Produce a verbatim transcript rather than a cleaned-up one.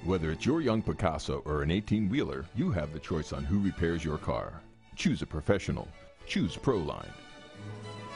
Whether it's your young Picasso or an eighteen-wheeler, you have the choice on who repairs your car. Choose a professional. Choose Proline.